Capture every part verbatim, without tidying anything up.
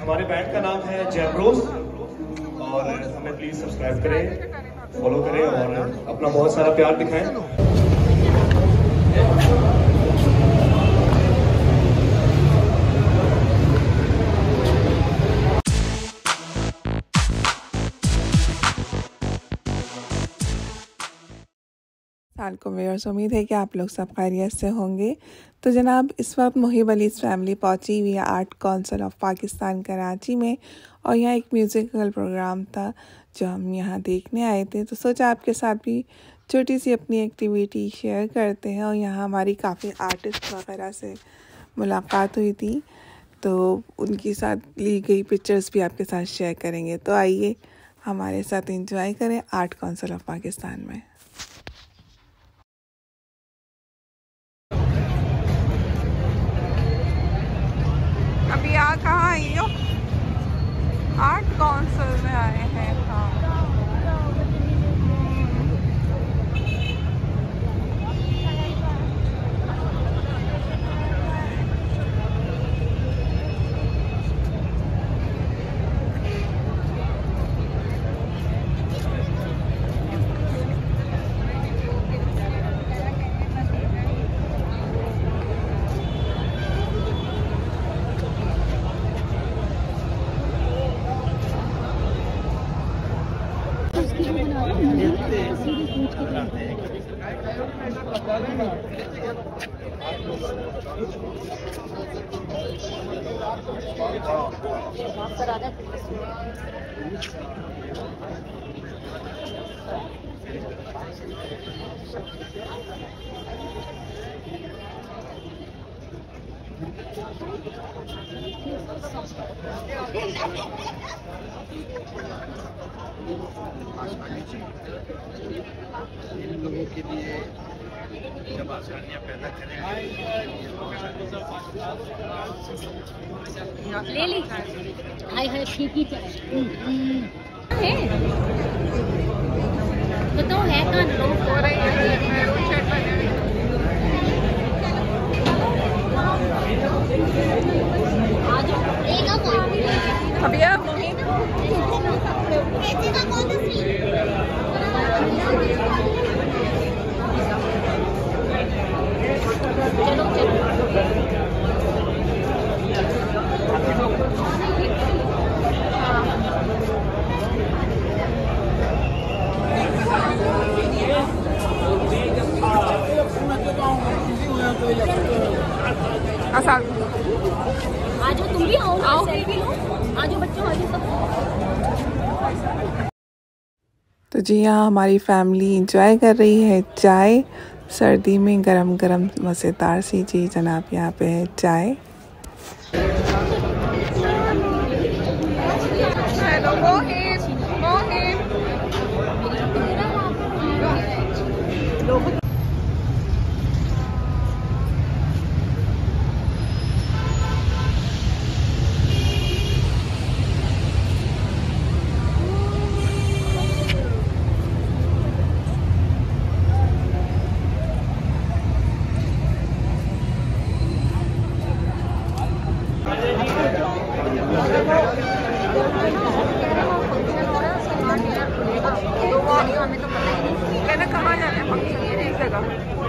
हमारे बैंड का नाम है जैब्रोस और हमें प्लीज सब्सक्राइब करें, फॉलो करें और अपना बहुत सारा प्यार दिखाएं। साल को व्यूअर्स, उम्मीद है कि आप लोग सब खैरियत से होंगे। तो जनाब, इस वक्त मुहिब अली's फैमिली पहुंची हुई है art council of Pakistan Karachi में और यहाँ एक म्यूज़िकल प्रोग्राम था जो हम यहाँ देखने आए थे। तो सोचा आपके साथ भी छोटी सी अपनी एक्टिविटी शेयर करते हैं और यहाँ हमारी काफ़ी आर्टिस्ट वगैरह से मुलाकात हुई थी, तो उनके साथ ली गई पिक्चर्स भी आपके साथ शेयर करेंगे। तो आइए हमारे साथ एंजॉय करें आर्ट काउंसिल ऑफ पाकिस्तान में। अभी यहाँ कहाँ आई हो? आर्ट काउंसिल में आए हैं। हाँ, इन लोगों के लिए जब आसानियाँ पैदा करेंगे ले ली। हाय हाय ठीक ही है। बताओ है कहाँ लोग हो रहे हैं। अभी आप आज तुम भी आओ, आओ सेल्फी लो। आज बच्चों आज सब। तो जी यहाँ हमारी फैमिली इंजॉय कर रही है चाय। सर्दी में गरम गरम मज़ेदार सी जी जनाब यहाँ पे है चाय। कहाँ जाना है फंक्शन? ये जगह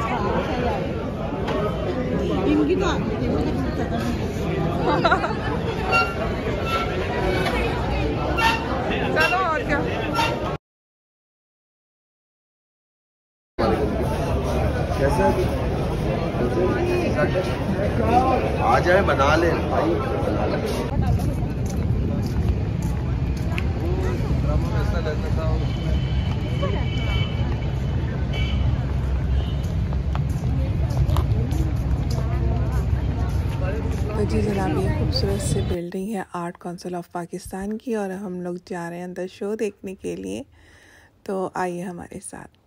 इनकी तो चलो और क्या। कैसा आ जाए बना ले भाई, बना ले। तो जी जनाब, ये खूबसूरत सी बिल्डिंग है आर्ट काउंसिल ऑफ पाकिस्तान की और हम लोग जा रहे हैं अंदर शो देखने के लिए। तो आइए हमारे साथ।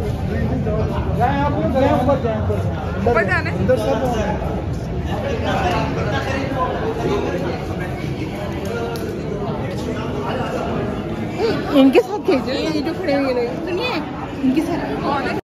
ऊपर जाना है? इनके साथ भेजो, ये जो खड़े हुए लोग सुनिए, इनके साथ कौन है?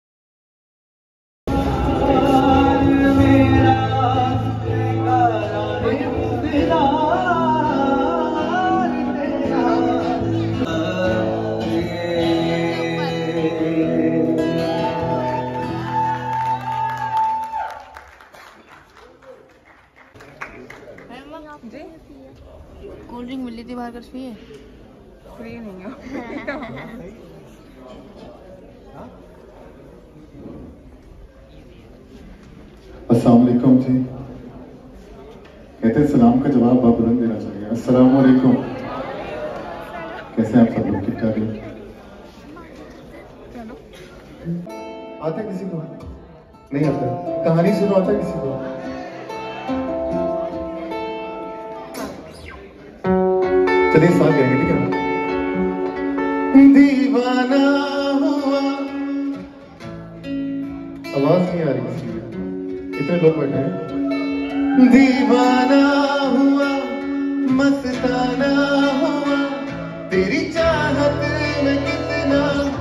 कोल्ड ड्रिंक मिली थी बाहर कर फ्री है? फ्री नहीं है। अस्सलाम वालेकुम जी। कहते हैं सलाम का जवाब बाबुरन देना चाहिए। अस्सलाम वालेकुम। कैसे हैं आप सब लोग? ठीक ठाक हैं? आता है किसी को? नहीं आता? कहानी सुनो, आता है किसी को? चलिए साथ गाएंगे, ठीक है? दीवाना हुआ, आवाज नहीं आ रही किसी की, कितने लोग बैठे हैं? दीवाना हुआ, मस्ताना हुआ, तेरी चाहत में कितना,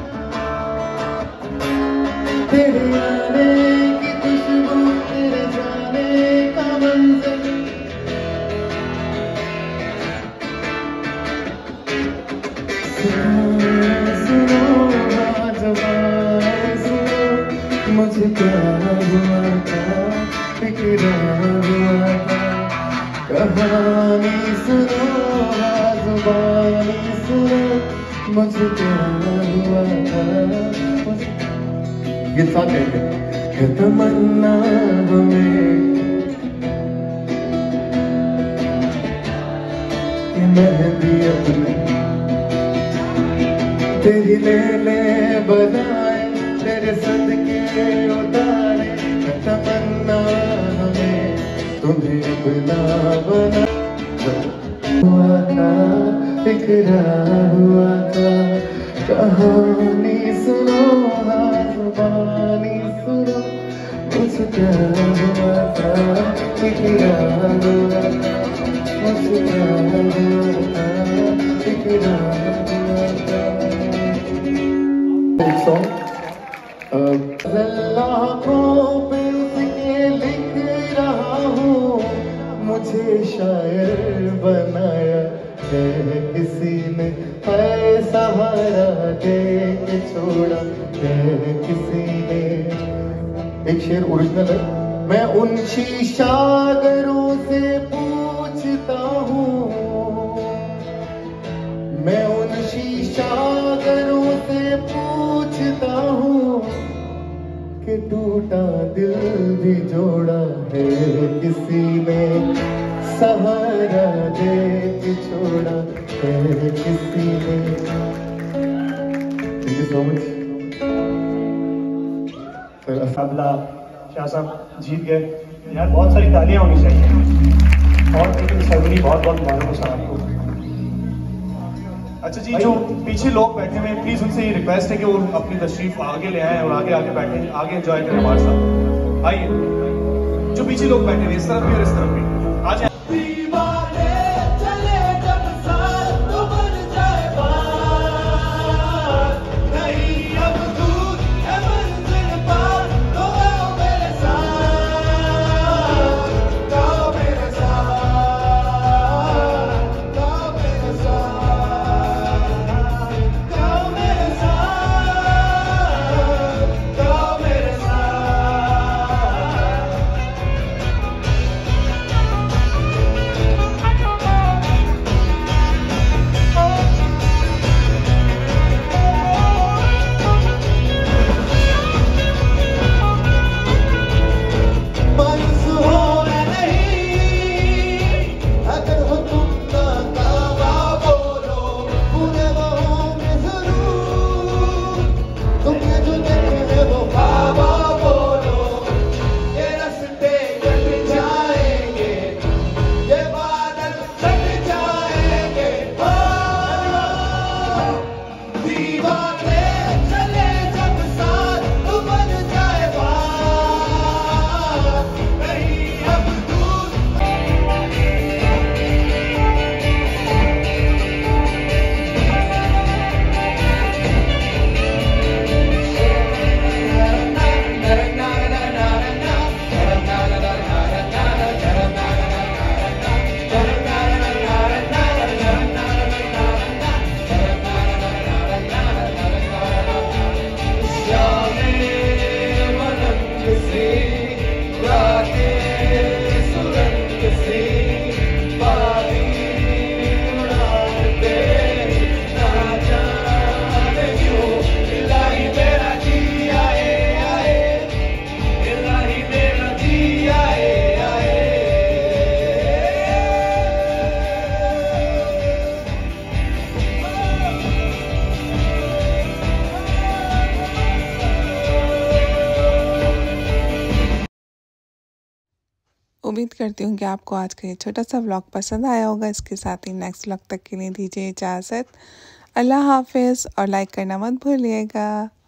तेरे आने की खुशबू, तेरे जाने का मंजर, मुझे क्या हुआ था, इकरार हुआ था, कहानी सुनो, ज़ुबानी सुनो, मुझे क्या हुआ था। ये साथ है, है तमन्ना हमें कि मेहंदी अपने तेरी ले ले बनाए, तेरे सदके उतारे, तमन्ना हमें तुम्हें अपना बना। हुआ था, इकरार हुआ था, कहानी सुनो, ज़ुबानी सुनो, मुझे क्या हुआ था, इकरार हुआ था, मुझे क्या हुआ था, इकरार हुआ था। एक सॉन्ग लाखों पे उसके लिख रहा हूँ, मुझे शायर बनाया है किसी ने, है सहारा दे के छोड़ा है किसी ने। एक शेर ओरिजिनल है। मैं उन शीशागरों से पूछता हूँ, मैं उन शीशागरों से पूछता हूँ कि टूटा दिल भी जोड़ा है किसी ने, सहारा दे के छोड़ा है किसी ने। Thank you so much. मुकाबला शाह साहब जीत गए यार, बहुत सारी तालियां होनी चाहिए और सेरेमनी बहुत बहुत मुबारक हो साहब को। अच्छा जी, जो पीछे लोग बैठे हुए हैं प्लीज उनसे ये रिक्वेस्ट है कि वो अपनी तशरीफ आगे ले आएं और आगे आगे बैठे, आगे एंजॉय करें हमारे साथ। आइए, जो पीछे लोग बैठे हैं इस तरफ भी और इस तरफ भी आ जाए। चले जब उम्मीद करती हूँ कि आपको आज का ये छोटा सा व्लॉग पसंद आया होगा। इसके साथ ही नेक्स्ट व्लॉग तक के लिए दीजिए इजाज़त। अल्लाह हाफिज़ और लाइक करना मत भूलिएगा।